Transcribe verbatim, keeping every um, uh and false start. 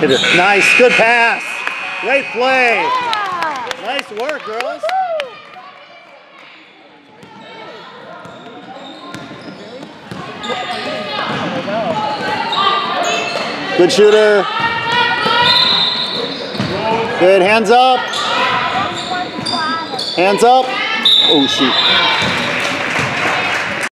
Hit it. Nice, good pass. Great play. Nice work, girls. Good shooter. Good, hands up. Hands up. Oh, shoot.